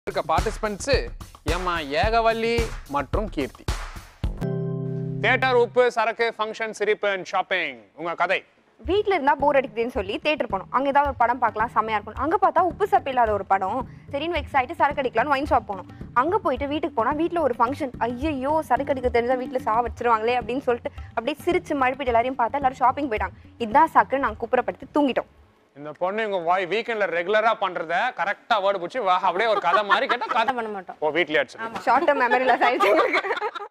இருக்க பார்ட்டிசிபென்ட்ஸ் ஏமா ஏகவல்லி மற்றும் கீர்த்தி. தியேட்டர், உப்பு, சரக்கு, ஃபங்க்ஷன், சிரிப்பு அண்ட் ஷாப்பிங். உங்க கதை. வீட்டில் இருந்தால் போர் அடிக்குதுன்னு சொல்லி தேட்டர் போனோம். அங்கே ஏதாவது ஒரு படம் பார்க்கலாம், செம்மையாக இருக்கும். அங்கே பார்த்தா உப்பு சப்பு இல்லாத ஒரு படம். சரின்னு வெக்ஸ் ஆகிட்டு சரக்கு அடிக்கலான்னு ஒயின் ஷாப் போனோம். அங்கே போயிட்டு வீட்டுக்கு போனால் வீட்டில் ஒரு ஃபங்க்ஷன். ஐயோ சரக்கு அடிக்க தெரிஞ்சால் வீட்டில் வச்சிருவாங்களே அப்படின்னு சொல்லிட்டு அப்படியே சிரிச்சு மழுப்பிட்டு எல்லாரையும் பார்த்தா எல்லாரும் ஷாப்பிங் போயிட்டாங்க. இதுதான் சக்கு நாங்கள் குப்புறப்படுத்தி தூங்கிட்டோம். இந்த பொண்ணு உங்க வீக்கெண்ட்ல ரெகுலரா பண்றத கரெக்டா வேர்டு பிடிச்சி அப்படியே ஒரு கதை மாதிரி கேட்டா கதை பண்ண மாட்டோம். ஓ வீட்லயே அடிச்சு ஷார்ட் டர்ம் மெமரி லாஸ் ஆயிடுச்சு.